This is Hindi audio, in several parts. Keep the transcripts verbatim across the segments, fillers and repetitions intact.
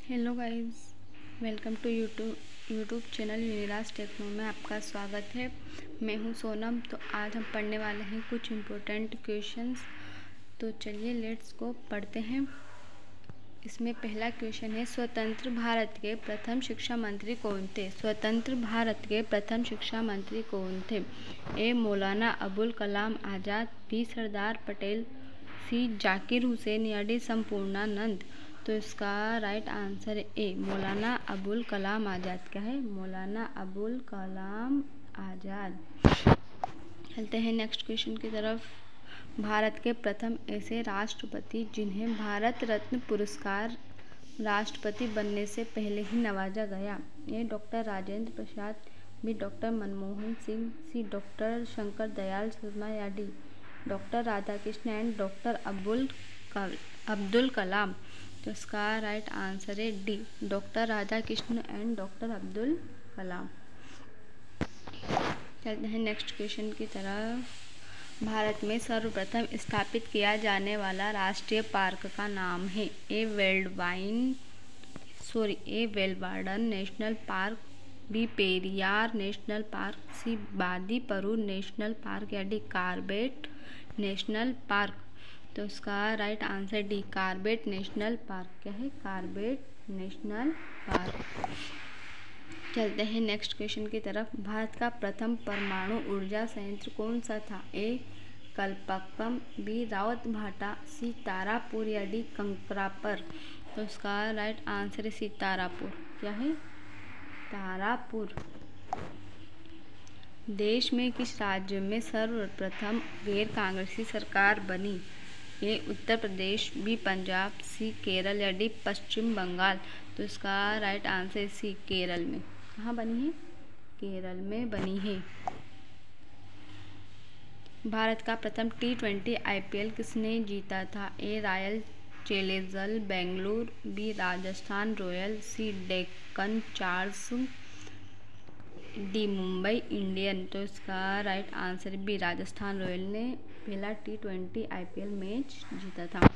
Hello guys, welcome to YouTube YouTube channel Uniraj techno में आपका स्वागत है। मैं हूं सोनम। तो आज हम पढ़ने वाले हैं कुछ इम्पोर्टेंट क्वेश्चंस। तो चलिए लेट्स को पढ़ते हैं। इसमें पहला क्वेश्चन है, स्वतंत्र भारत के प्रथम शिक्षा मंत्री कौन थे? स्वतंत्र भारत के प्रथम शिक्षा मंत्री कौन थे? A Maulana Abul Kalam Azad, B Sardar Patel, C Zakir Hussain या डी संपूर्णानंद। तो इसका राइट आंसर है ए मौलाना अबुल कलाम आज़ाद। क्या है? मौलाना अबुल कलाम आज़ाद। चलते हैं नेक्स्ट क्वेश्चन की तरफ। भारत के प्रथम ऐसे राष्ट्रपति जिन्हें भारत रत्न पुरस्कार राष्ट्रपति बनने से पहले ही नवाजा गया। A doctor Rajendra Prasad, B doctor Manmohan Singh, C doctor Shankar Dayal Sharma या D doctor Radhakrishna and doctor Abdul Abdul Kalam. तो इसका राइट आंसर है D doctor Radhakrishna and doctor Abdul Kalam. चलते हैं नेक्स्ट क्वेश्चन की तरफ। भारत में सर्वप्रथम स्थापित किया जाने वाला राष्ट्रीय पार्क का नाम है। ए वेल्डवाइन sorry A Velavadar national park, B Periyar national park, C Bandipur national park या डी कार्बेट नेशनल पार्क। तो इसका right answer D Corbett national park. क्या है? Corbett national park. चलते हैं नेक्स्ट क्वेश्चन की तरफ। भारत का प्रथम परमाणु ऊर्जा संयंत्र कौन सा था? ए कल्पक्कम, बी रावत भाटा, सी तारापुर या डी कंकरापर। तो इसका राइट आंसर है सी तारापुर। क्या है? तारापुर। देश में किस राज्य में सर्वप्रथम गैर कांग्रेसी सरकार बनी? A Uttar Pradesh, B Punjab, C Kerala या डी पश्चिम बंगाल। तो इसका राइट आंसर सी केरल में। कहाँ बनी है? केरल में बनी है। भारत का प्रथम T twenty I P L किसने जीता था? A royal challengers Bengaluru, B Rajasthan royal, C Deccan chargers, D Mumbai Indian. तो इसका right answer B Rajasthan royal ने पहला T twenty I P L match जीता था।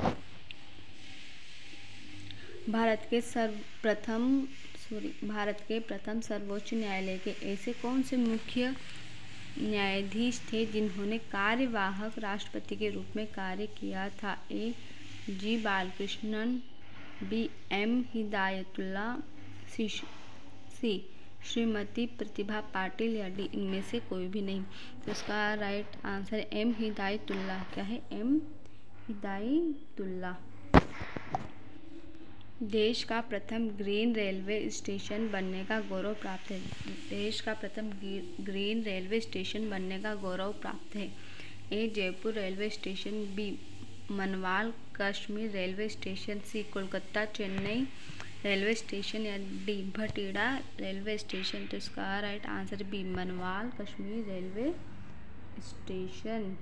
भारत के सर्वप्रथम सॉरी भारत के प्रथम सर्वोच्च न्यायालय के ऐसे कौन से मुख्य न्यायाधीश थे जिन्होंने कार्यवाहक राष्ट्रपति के रूप में कार्य किया था? A G Balakrishnan, B M Hidayatullah, C C Shrimati Pratibha Patil या डी इनमें से कोई भी नहीं। तो इसका राइट आंसर है एम हिदायतुल्ला। क्या है? एम हिदायतुल्ला। देश का प्रथम ग्रीन रेलवे स्टेशन बनने का गौरव प्राप्त है। देश का प्रथम ग्रीन रेलवे स्टेशन बनने का गौरव प्राप्त है। A Jaipur railway station, B Manwal Kashmir railway station, C Kolkata Chennai railway station या डी भटीड़ा रेलवे स्टेशन। तो इसका right answer B Manwal Kashmir railway station.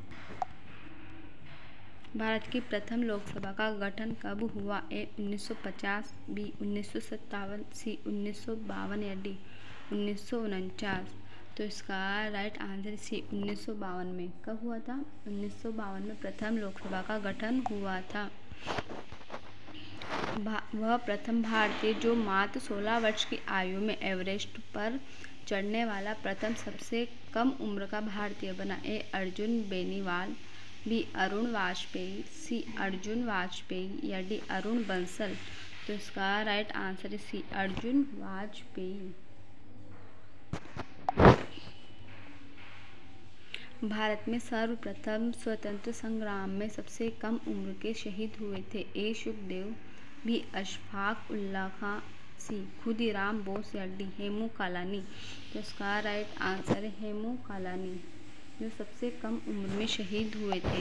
Bharat की प्रथम लोकसभा का गठन कब हुआ? ए उन्नीस सौ पचास, बी उन्नीस सौ सत्तावन, सी उन्नीस सौ बावन या डी उन्नीस सौ उनचास। तो इसका राइट आंसर सी उन्नीस सौ बावन में। कब हुआ था? उन्नीस सौ बावन में प्रथम लोकसभा का गठन हुआ था। वह प्रथम भारतीय जो मात्र सोलह वर्ष की आयु में एवरेस्ट पर चढ़ने वाला प्रथम सबसे कम उम्र का भारतीय बना। A Arjun Beniwal, B Arun Vajpayee, C Arjun Vajpayee या डी अरुण बंसल। तो इसका राइट आंसर है सी अर्जुन वाजपेयी। भारत में सर्वप्रथम स्वतंत्र संग्राम में सबसे कम उम्र के शहीद हुए थे। A Sukhdev, B Ashfaq Ullah Khan, C Khudiram Bose या डी हेमू कालानी। तो इसका राइट आंसर है हेमू कालानी, जो सबसे कम उम्र में शहीद हुए थे।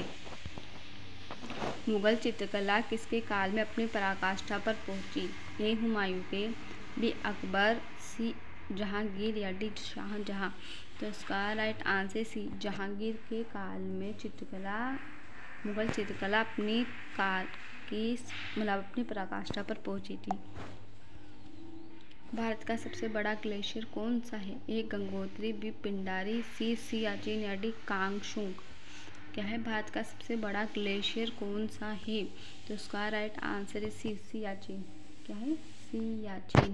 मुगल चित्रकला किसके काल में अपनी पराकाष्ठा पर पहुंची? ए हुमायूं के, बी अकबर, सी जहांगीर या डी शाहजहां। तो इसका राइट आंसर सी जहांगीर के काल में चित्रकला मुगल चित्रकला अपनी काल की मतलब अपनी पराकाष्ठा पर पहुंची थी। भारत का सबसे बड़ा ग्लेशियर कौन सा है? A Gangotri, B Pindari, C Siachen या डी कांगशुक। क्या है? भारत का सबसे बड़ा ग्लेशियर कौन सा है? तो उसका राइट आंसर है सी सियाचिन। क्या है? सियाचिन।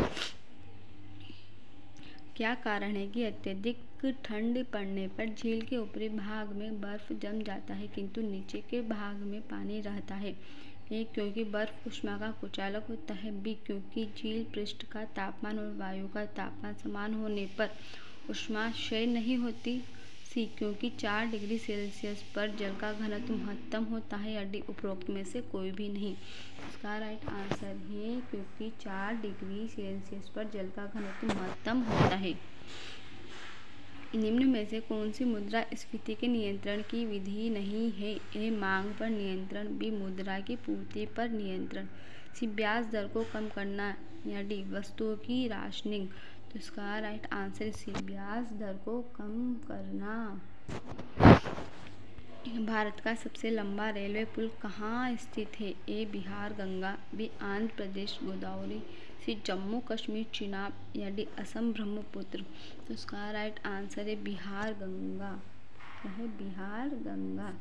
क्या कारण है कि अत्यधिक ठंड पड़ने पर झील के ऊपरी भाग में बर्फ जम जाता है किंतु नीचे के भाग में पानी रहता है? ए क्योंकि बर्फ ऊष्मा का कुचालक होता है। बी क्योंकि झील पृष्ठ का तापमान और वायु का तापमान समान होने पर ऊष्मा क्षय नहीं होती। सी क्योंकि चार डिग्री सेल्सियस पर जल का घनत्व महत्तम होता है। या डी उपरोक्त में से कोई भी नहीं। इसका राइट आंसर है क्योंकि चार डिग्री सेल्सियस पर जल का घनत्व महत्तम होता है। निम्न में से कौन सी मुद्रा स्फीति के नियंत्रण की विधि नहीं है? ए मांग पर नियंत्रण, बी मुद्रा की पूर्ति पर नियंत्रण, सी ब्याज दर को कम करना, या डी वस्तुओं की राशनिंग। तो इसका राइट आंसर सी ब्याज दर को कम करना। भारत का सबसे लंबा रेलवे पुल कहाँ स्थित है? A Bihar Ganga, B Andhra Pradesh Godavari, C Jammu Kashmir Chenab, या डी असम ब्रह्मपुत्र। तो इसका राइट आंसर है बिहार गंगा। क्या है? Bihar Ganga.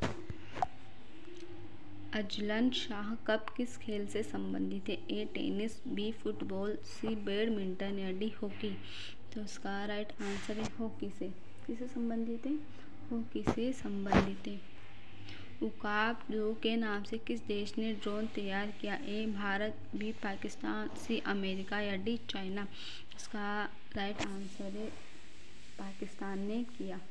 Azlan Shah cup किस खेल से संबंधित है? A tennis, B football, C badminton, या डी हॉकी। तो इसका राइट आंसर है हॉकी से। किससे संबंधित है? हॉकी से संबंधित है। उकाब दो के नाम से किस देश ने ड्रोन तैयार किया? A Bharat, B Pakistan, C America, या डी चाइना। इसका राइट आंसर है पाकिस्तान ने किया।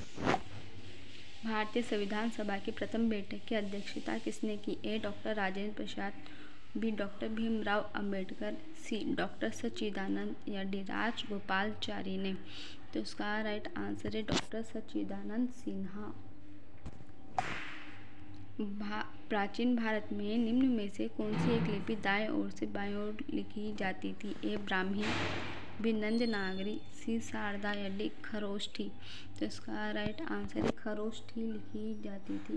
भारतीय संविधान सभा की प्रथम बैठक की अध्यक्षता किसने की? A doctor Rajendra Prasad, B doctor Bhimrao Ambedkar, C doctor Sachchidanand, या डी राजगोपालाचारी ने। तो इसका राइट आंसर है डॉक्टर सच्चिदानंद सिन्हा। भा, प्राचीन भारत में निम्न में से कौन सी एक लिपि दाएं ओर से बाएं ओर लिखी जाती थी? A Brahmi, B Nandnagari, C Sharada, या डी खरोष्ठी। तो इसका राइट आंसर है खरोष्ठी लिखी जाती थी।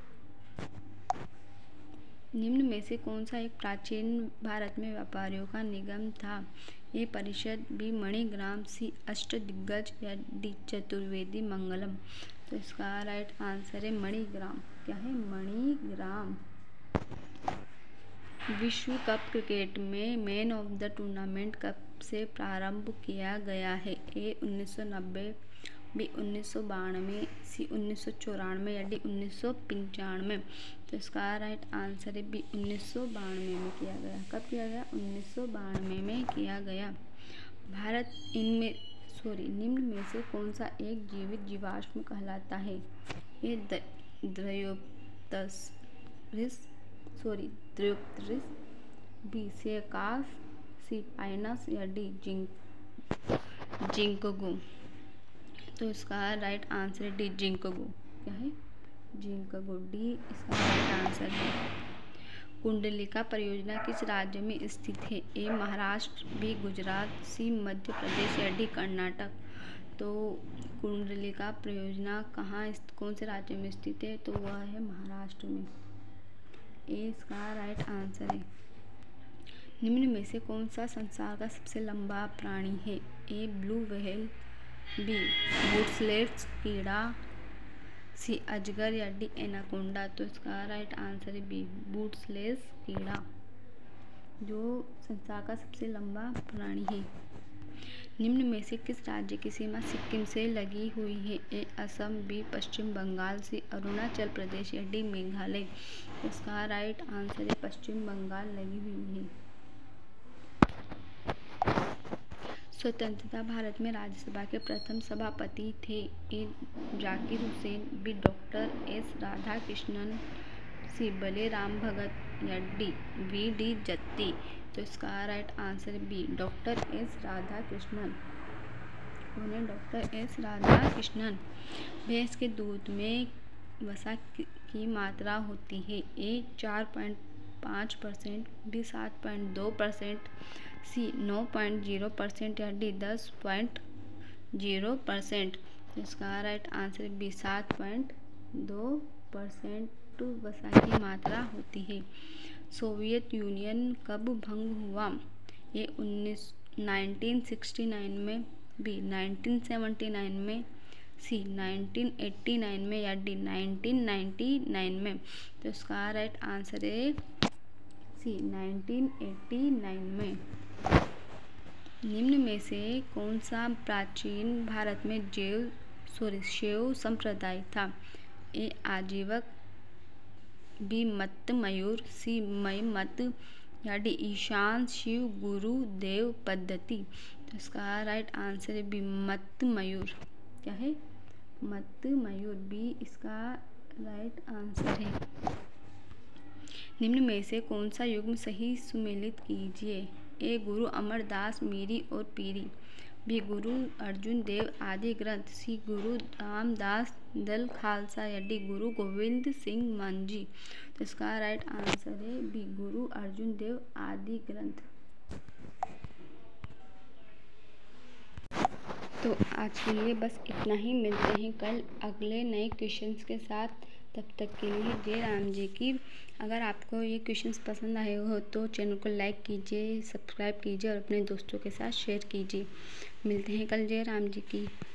निम्न में से कौन सा एक प्राचीन भारत में व्यापारियों का निगम था? ए परिषद, बी मणिग्राम, सी अष्टदिग्गज, या डी चतुर्वेदी मंगलम। तो इसका राइट आंसर है मणिग्राम। क्या है? मणिग्राम। विश्व कप क्रिकेट में मैन ऑफ द टूर्नामेंट कब से प्रारंभ किया गया है? ए उन्नीस सौ नब्बे, बी उन्नीस सौ बानवे, सी उन्नीस सौ चौरानवे, या डी उन्नीस सौ पंचानवे। तो इसका राइट आंसर है बी उन्नीस सौ बानवे में किया गया। कब किया गया? उन्नीस सौ बानवे में किया गया। भारत इनमें सॉरी निम्न में से कौन सा एक जीवित जीवाश्म कहलाता है? A Dryopteris sorry Dryopteris, B Cycas, C Pinus, या डी जिंक जिंकगो। तो इसका राइट आंसर है डी जिंकगो। क्या है? जिंकगो। डी इसका राइट आंसर है। कुंडलिका परियोजना किस राज्य में स्थित है? A Maharashtra, B Gujarat, C Madhya Pradesh, या डी कर्नाटक। तो कुंडलिका परियोजना कहाँ कौन से राज्य में स्थित है? तो वह है महाराष्ट्र में। ए इसका राइट आंसर है। निम्न में से कौन सा संसार का सबसे लंबा प्राणी है? ए ब्लू व्हेल, बी बूटलेट्स कीड़ा, सी अजगर, या डी एनाकोंडा। तो इसका राइट आंसर है बी बूटलेट्स कीड़ा, जो संसार का सबसे लंबा प्राणी है। निम्न में से किस राज्य की सीमा सिक्किम से लगी हुई है? A Assam, B Paschim Bangal, C Arunachal Pradesh, या डी मेघालय। इसका राइट आंसर है पश्चिम बंगाल लगी हुई है। स्वतंत्रता भारत में राज्यसभा के प्रथम सभापति थे? A Zakir Hussain, B doctor S Radhakrishnan, C Baliram Bhagat, या डी वी डी जत्ती। तो इसका right answer B doctor S Radhakrishnan. कौन है? Doctor S Radhakrishnan. भैंस के दूध में वसा की मात्रा होती है? ए चार पॉइंट पाँच परसेंट, बी सात पॉइंट दो परसेंट, सी नौ पॉइंट जीरो परसेंट, या डी दस पॉइंट जीरो परसेंट। इसका राइट आंसर बी सात पॉइंट दो परसेंट वसा की मात्रा होती है। सोवियत यूनियन कब भंग हुआ? ए उन्नीस नाइनटीन सिक्सटी नाइन में, बी नाइनटीन सेवेंटी नाइन में, सी नाइनटीन एटी नाइन में, या डी नाइनटीन नाइंटी नाइन में। तो इसका राइट आंसर है सी नाइनटीन एटी नाइन में। निम्न में से कौन सा प्राचीन भारत में जैव सॉरी शैव संप्रदाय था? ए आजीवक, बी मत्त मयूर, सी मय मत, या डी ईशान शिव गुरु देव पद्धति। तो इसका राइट आंसर है बी मत्त मयूर। क्या है? मत्त मयूर, बी इसका राइट आंसर है। निम्न में से कौन सा युग्म सही सुमेलित कीजिए? ए गुरु अमरदास मीरी और पीरी, बी गुरु अर्जुन देव आदि ग्रंथ, सी गुरु रामदास दल खालसा, या डी गुरु गोविंद सिंह मांझी। तो इसका राइट आंसर है बी गुरु अर्जुन देव आदि ग्रंथ। तो आज के लिए बस इतना ही। मिलते हैं कल अगले नए क्वेश्चंस के साथ। तब तक के लिए जय राम जी की। अगर आपको ये क्वेश्चंस पसंद आए हो तो चैनल को लाइक कीजिए, सब्सक्राइब कीजिए और अपने दोस्तों के साथ शेयर कीजिए। मिलते हैं कल। जय राम जी की।